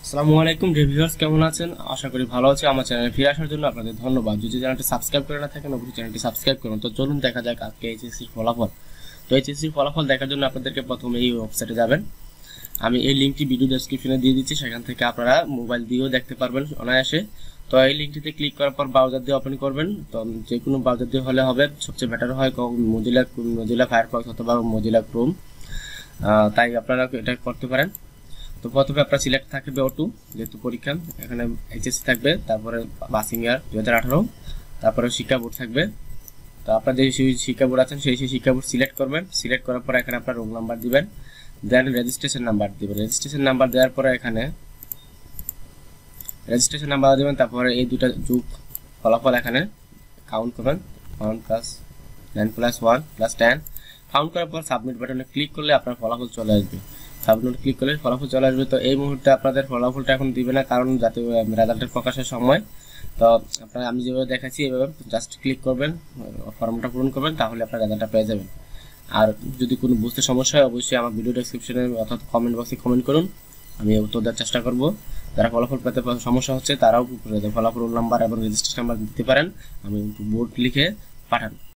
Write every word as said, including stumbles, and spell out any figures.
আসসালামু আলাইকুম রিভিউয়ার্স, কেমন আছেন? আশা করি ভালো আছে। আমার চ্যানেলে ফিরে আসার জন্য আপনাদের ধন্যবাদ। যদি চ্যানেলটি সাবস্ক্রাইব করে না থাকেন অবশ্যই চ্যানেলটি সাবস্ক্রাইব করুন। তো চলুন দেখা যাক আজকে এইচএসসির ফলাফল। তো এইচএসসির ফলাফল দেখার জন্য আপনাদেরকে প্রথমে এই ওয়েবসাইটে যাবেন। আমি এই লিঙ্কটি ভিডিও ডেসক্রিপশনে দিয়ে দিচ্ছি, সেখান থেকে আপনারা মোবাইল দিয়েও দেখতে পারবেন অনায়াসে। তো এই লিঙ্কটিতে ক্লিক করার পর ব্রাউজার দিয়ে ওপেন করবেন। তো যে কোনো ব্রাউজার দিয়ে হলে হবে, সবচেয়ে বেটার হয় মোজিলা মোজিলা ফায়ারফক্স অথবা মোজিলা ক্রোম, তাই আপনারা এটা করতে পারেন। তো প্রথমে আপনার সিলেক্ট থাকবে ও টু, যেহেতু পরীক্ষা এখানে এইচএসসি থাকবে, তারপরে পাসিং ইয়ার দু হাজার আঠারো, তারপরে শিক্ষা বোর্ড থাকবে। তো আপনার যে শিক্ষা বোর্ড আছেন সেই সেই শিক্ষা বোর্ড সিলেক্ট করবেন। সিলেক্ট করার পর এখানে আপনার রোল নাম্বার দিবেন, দেন রেজিস্ট্রেশন নাম্বার দিবেন। রেজিস্ট্রেশন নাম্বার দেওয়ার পরে এখানে রেজিস্ট্রেশন নাম্বার দেবেন। তারপরে এই দুটা যুগ ফলাফল এখানে কাউন্ট করবেন, one plus nine plus one plus ten. Count করার পর সাবমিট বাটনে ক্লিক করলে আপনার ফলাফল চলে আসবে। সাবমিট ক্লিক করলে ফলাফল চলে আসবে। তো এই মুহূর্তে আপনাদের ফলাফলটা এখন দিবে না, কারণ যাতে রেজাল্টের প্রকাশের সময়। তো আপনারা আমি যেভাবে দেখাচ্ছি এভাবে জাস্ট ক্লিক করবেন, ফর্মটা পূরণ করবেন, তাহলে আপনার রেজাল্টটা পেয়ে যাবেন। আর যদি কোনো বুঝতে সমস্যা হয় অবশ্যই আমার ভিডিও ডেসক্রিপশনে অর্থাৎ কমেন্ট বক্সে কমেন্ট করুন, আমি উত্তর দেওয়ার চেষ্টা করব। যারা ফলাফল পেতে সমস্যা হচ্ছে তারাও ফলাফল নাম্বার এবং রেজিস্ট্রেশন নাম্বার দিতে পারেন, আমি বোর্ড লিখে পাঠান।